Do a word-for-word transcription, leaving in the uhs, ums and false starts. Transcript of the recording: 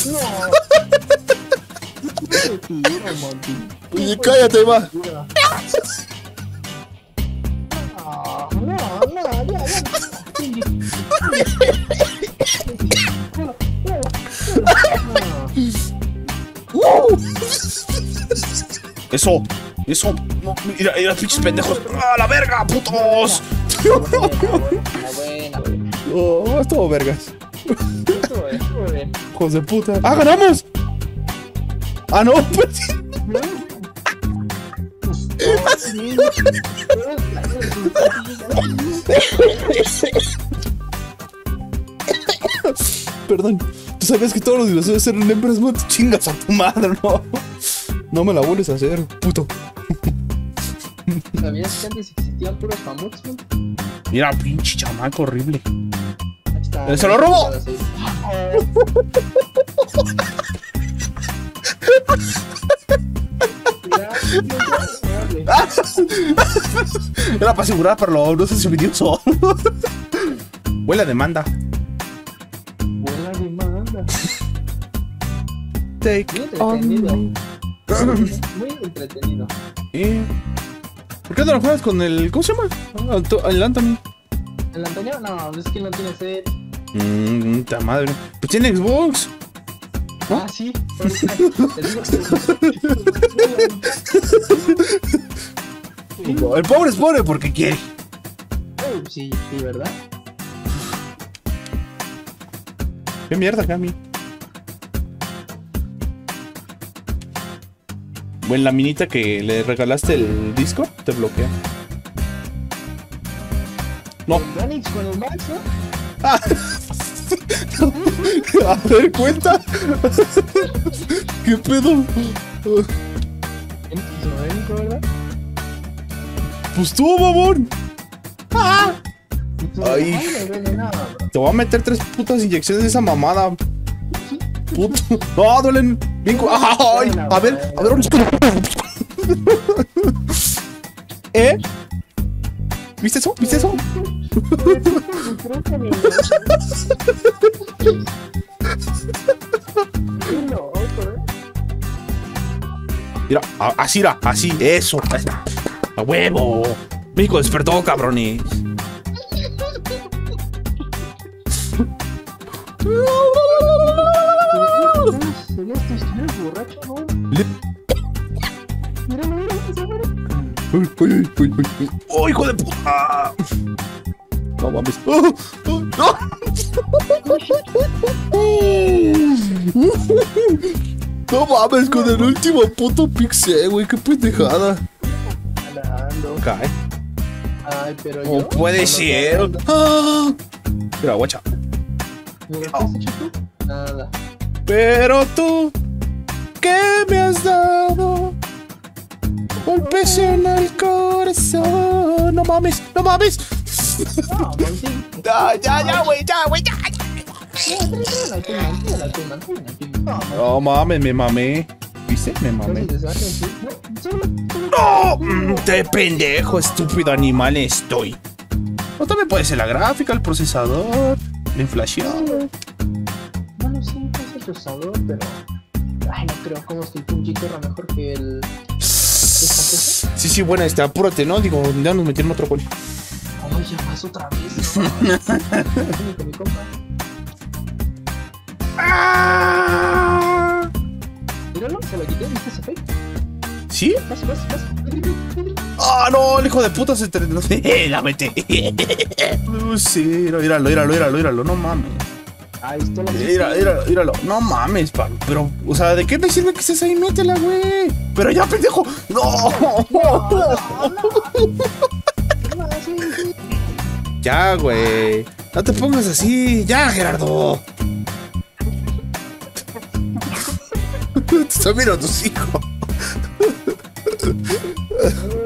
No. Oye, cállate, va. No, no, no, ya, ya. Eso, eso. No, mira, mira, pinches pendejos. ¡Ah, la verga, putos! Buena, buena, buena. Oh, estuvo vergas. Estuvo bien, estuvo bien. Hijos de puta. ¡Ah, ganamos! ¡Ah, no! Pues. Perdón. Tú sabías que todos los dinosaurios eran hembras, man. Chingas a tu madre, no. No me la vuelves a hacer, puto. ¿Sabías que antes existían puros mamuts, man? Mira, pinche chamaco horrible. Ahí está. ¡Se lo robó! Era para asegurar, pero no sé si me solo. Huele a demanda. Buena demanda. Take Muy entretenido. on. Muy entretenido. ¿Eh? ¿Por qué no lo juegas con el. ¿Cómo se llama? Ah, el Anthony. ¿El Antonio? No, es que no tiene sed. Mmm, ta madre. Pues tiene Xbox. ¿No? Ah, sí. Te digo que- El pobre es pobre porque quiere. Ay, sí, sí, ¿verdad? ¿Qué mierda, Cami? Bueno, la minita que le regalaste el disco te bloquea. No. El Manix con el Max, ¿no? Ah. A ver, cuenta. ¿Qué pedo? En esquizofrénico, ¿verdad? Pues tú, babón. Ah. Ay. Ay, no duele nada, bro. Te voy a meter tres putas inyecciones de esa mamada. Puto. No, duelen. Bien. cu- Ay. A ver, a ver. ¿Eh? ¿Viste eso? ¿Viste eso? Mira, a- así era, así, eso. A huevo. México despertó, cabrones. Celeste, ¿estás borracho, no? Le- Mira, mira, se muere. Uy, uy, uy, uy, uy. ¡Oh, hijo de puta! No mames. ¡Oh, oh, no! No mames, con el último puto pixel, güey. Qué pendejada. Ganando. Cae. Ay, pero No yo. puede no, ser. no, no. Ah. Mira, guacha. Mira, ¿qué has hecho tú? Nada. Pero tú, ¿qué me has dado? Golpes en el corazón. No mames, no mames. No, Monty. Ya, ya, ya, güey, ya, güey, ya. Tráela, tráela, tráela, tráela, tráela, tráela. No mames, me mamé. ¿Viste? Me No, mamé. no se deshace, sí. No, solo- solo- ¡No! Mm, ¡Te pendejo, estúpido animal estoy! No también puede ser la gráfica, el procesador, la inflación. Bueno, sí, es el procesador, pero. Ay, no creo. ¿Cómo es que el P U B G corra mejor que el. ¿Esta Sí, sí, bueno, este, apúrate, ¿no? Digo, ya nos metieron otro gol. cosa? Ay, ya vas otra vez, ¿no? Con mi compa. ¡Ah! Míralo, se lo quité, ¿viste ese fake? ¿Sí? Vas, vas, vas. ¡Ah, no! El hijo de puta se entrenó. ¡La mete! No sé, míralo, míralo, míralo, míralo, no mames. Ahí está la Mira, míralo, míralo. No mames, pa. Pero, o sea, ¿de qué me sirve que estés ahí? Métela, güey. Pero ya, pendejo. ¡No! Ya, güey. No te pongas así. Ya, Gerardo. Están mirando a tus hijos.